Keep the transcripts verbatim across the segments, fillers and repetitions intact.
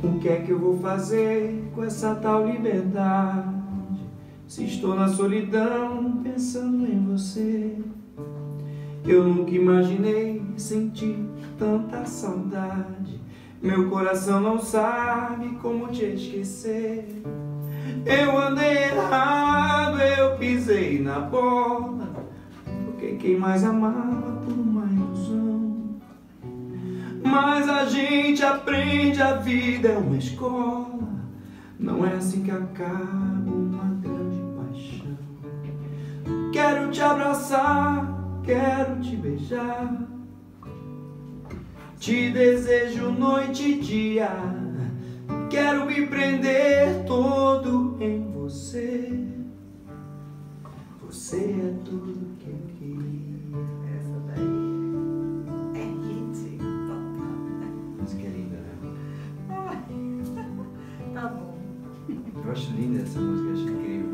O que é que eu vou fazer com essa tal liberdade? Se estou na solidão pensando em você. Eu nunca imaginei sentir tanta saudade. Meu coração não sabe como te esquecer. Eu andei errado, eu pisei na bola, porque quem mais amava por uma ilusão. Mas a gente aprende, a vida é uma escola. Não é assim que acaba uma grande paixão. Quero te abraçar, quero te beijar. Te desejo noite e dia. Quero me prender todo em você. Você é tudo que eu queria. Essa daí é hit total. Mas que linda, né? Tá bom. Eu acho linda essa música, acho incrível.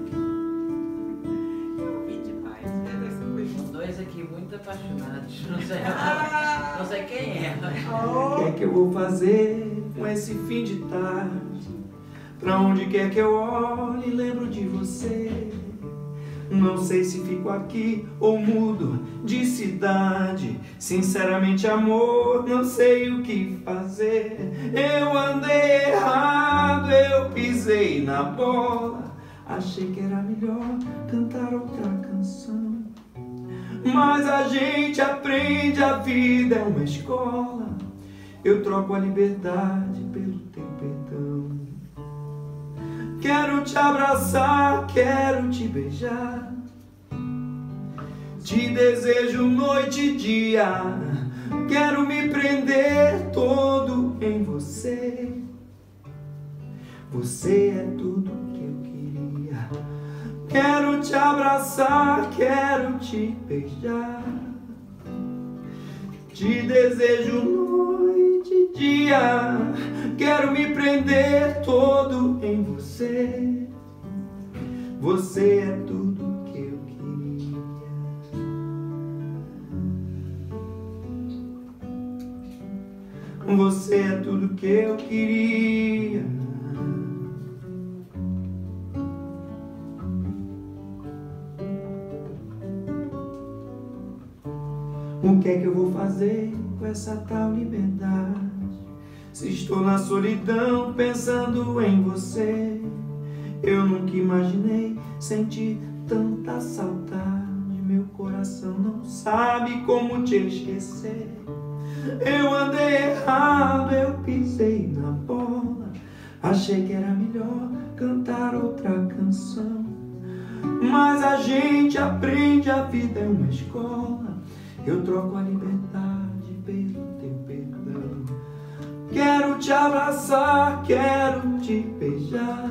Eu vi demais. É dessa coisa. Os dois aqui muito apaixonados. Não sei, não sei quem é. O que é que eu vou fazer com esse fim de tarde? Pra onde quer que eu olhe, lembro de você. Não sei se fico aqui ou mudo de cidade. Sinceramente, amor, não sei o que fazer. Eu andei errado, eu pisei na bola. Achei que era melhor cantar outra canção. Mas a gente aprende, a vida é uma escola. Eu troco a liberdade pelo teu perdão. Quero te abraçar, quero te beijar. Te desejo noite e dia. Quero me prender todo em você. Você é tudo que eu queria. Quero te abraçar, quero te beijar. Te desejo noite e dia. Quero me prender todo em você. Você é tudo que eu queria. Você é tudo que eu queria. O que é que eu vou fazer com essa tal liberdade? Se estou na solidão pensando em você. Eu nunca imaginei sentir tanta saudade. Meu coração não sabe como te esquecer. Eu andei errado, eu pisei na bola. Achei que era melhor cantar outra canção. Mas a gente aprende, a vida é uma escola. Eu troco a liberdade pelo teu perdão. Quero te abraçar, quero te beijar.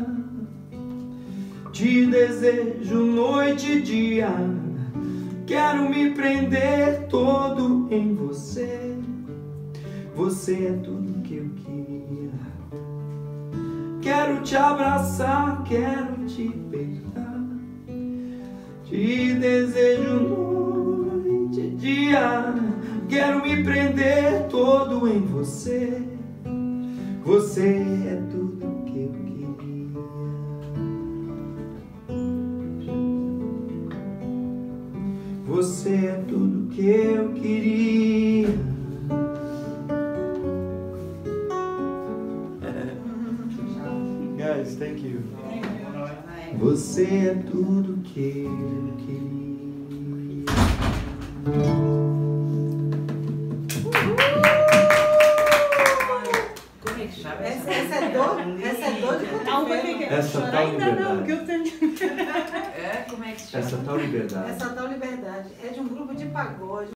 Te desejo noite e dia. Quero me prender todo em você. Você é tudo que eu queria. Quero te abraçar, quero te beijar. Te desejo noite e dia. Quero me prender todo em você. Você é tudo que eu queria. Você é tudo que eu queria. Guys, thank you. Você é tudo que eu queria. Como é que chama Essa, essa é dor? Essa é dor de cotovelo. Essa tal Ainda não, que liberdade. eu tenho. É, como é que chama? Essa tal liberdade. Essa tal liberdade é de um grupo de pagode.